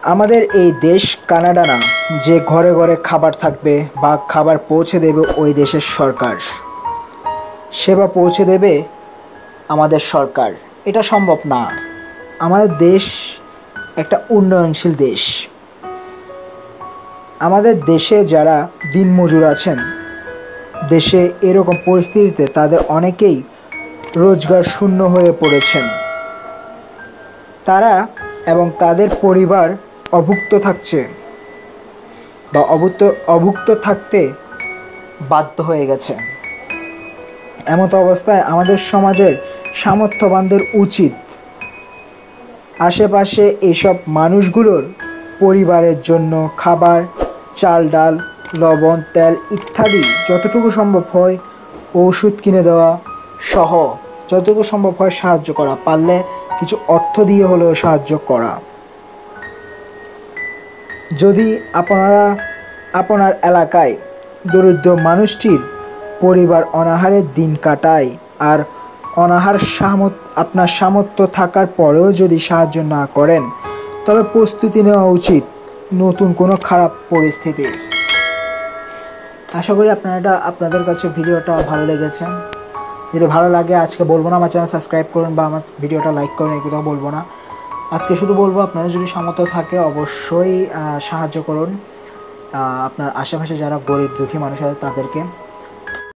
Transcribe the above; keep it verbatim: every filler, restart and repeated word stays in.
আমাদের এই দেশ কানাডা না, যে ঘরে ঘরে খাবার থাকবে বা খাবার পৌঁছে দেবে ওই দেশের সরকার, সেবা পৌঁছে দেবে আমাদের সরকার, এটা সম্ভব না। আমাদের দেশ একটা উন্নয়নশীল দেশ। আমাদের দেশে যারা দিনমজুর আছেন, দেশে এরকম পরিস্থিতিতে তাদের অনেকেই রোজগার শূন্য হয়ে পড়েছেন। তারা এবং তাদের পরিবার অভুক্ত থাকছে বা অভুক্ত অভুক্ত থাকতে বাধ্য হয়ে গেছে। এমত অবস্থায় আমাদের সমাজের সামর্থ্যবানদের উচিত আশেপাশে এইসব মানুষগুলোর পরিবারের জন্য খাবার, চাল, ডাল, লবণ, তেল ইত্যাদি যতটুকু সম্ভব হয় ওষুধ কিনে দেওয়া সহ যতটুকু সম্ভব হয় সাহায্য করা, পারলে কিছু অর্থ দিয়ে হলেও সাহায্য করা। যদি আপনারা আপনার এলাকায় দরিদ্র মানুষটির পরিবার অনাহারের দিন কাটায় আর অনাহার সামর্থ্য আপনার সামর্থ্য থাকার পরেও যদি সাহায্য না করেন, তবে প্রস্তুতি নেওয়া উচিত নতুন কোনো খারাপ পরিস্থিতির। আশা করি আপনারা আপনাদের কাছে ভিডিওটা ভালো লেগেছে। যদি ভালো লাগে, আজকে বলবো না আমার চ্যানেল সাবস্ক্রাইব করুন বা আমার ভিডিওটা লাইক করুন, এগুলো বলবো না। আজকে শুধু বলবো আপনাদের যদি সামর্থ্য থাকে অবশ্যই সাহায্য করুন আপনার আশেপাশে যারা গরিব দুঃখী মানুষ আছে তাদেরকে।